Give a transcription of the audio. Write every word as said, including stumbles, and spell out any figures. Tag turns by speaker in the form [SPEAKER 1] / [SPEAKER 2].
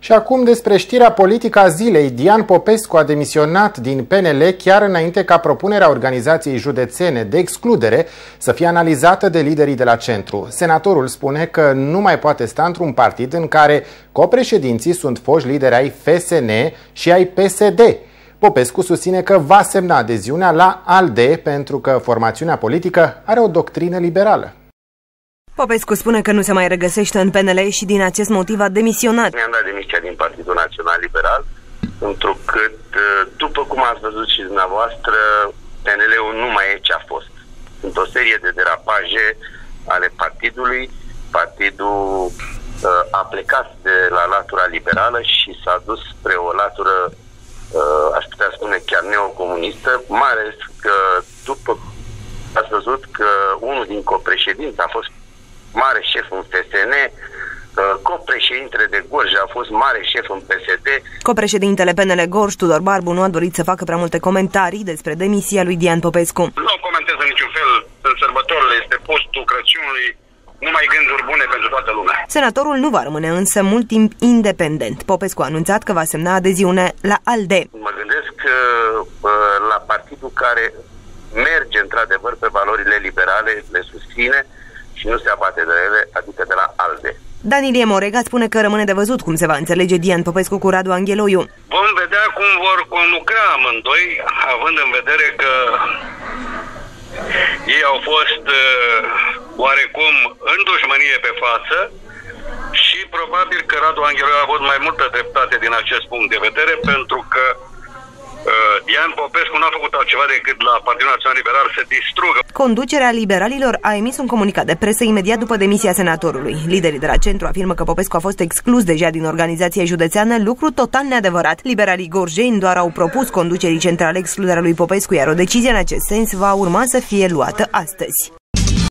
[SPEAKER 1] Și acum despre știrea politică a zilei. Dian Popescu a demisionat din P N L chiar înainte ca propunerea organizației județene de excludere să fie analizată de liderii de la centru. Senatorul spune că nu mai poate sta într-un partid în care copreședinții sunt foști lideri ai F S N și ai P S D. Popescu susține că va semna adeziunea la ALDE pentru că formațiunea politică are o doctrină liberală.
[SPEAKER 2] Popescu spune că nu se mai regăsește în P N L și din acest motiv a demisionat.
[SPEAKER 3] Mi-am dat demisia din Partidul Național Liberal, întrucât, după cum ați văzut și dumneavoastră, P N L-ul nu mai e ce a fost. Sunt o serie de derapaje ale partidului. Partidul uh, a plecat de la latura liberală și s-a dus spre o latură, uh, aș putea spune, chiar neocomunistă, mai ales că, după ați văzut că unul din copreședinți a fost mare șef în F S N, copreședintele de Gorj a fost mare șef în P S D.
[SPEAKER 2] Copreședintele P N L Gorj, Tudor Barbu, nu a dorit să facă prea multe comentarii despre demisia lui Dian Popescu.
[SPEAKER 4] Nu comentez în niciun fel. În sărbătorile este postul Crăciunului, numai gânduri bune pentru toată lumea.
[SPEAKER 2] Senatorul nu va rămâne însă mult timp independent. Popescu a anunțat că va semna adeziune la ALDE.
[SPEAKER 3] Mă gândesc că la partidul care merge într-adevăr pe valorile liberale, le susține și nu se abate de ele, adică de la ALDE.
[SPEAKER 2] Dan Ilie Morega spune că rămâne de văzut cum se va înțelege Dian Popescu cu Radu Angheloiu.
[SPEAKER 4] Vom vedea cum vor conlucra amândoi, având în vedere că ei au fost uh, oarecum în dușmănie pe față și probabil că Radu Angheloiu a avut mai multă dreptate din acest punct de vedere, pentru că Dian Popescu n-a făcut altceva decât la Partidul Național Liberal să distrugă.
[SPEAKER 2] Conducerea liberalilor a emis un comunicat de presă imediat după demisia senatorului. Liderii de la centru afirmă că Popescu a fost exclus deja din organizația județeană, lucru total neadevărat. Liberalii gorjeni doar au propus conducerii centrale excluderea lui Popescu, iar o decizie în acest sens va urma să fie luată astăzi.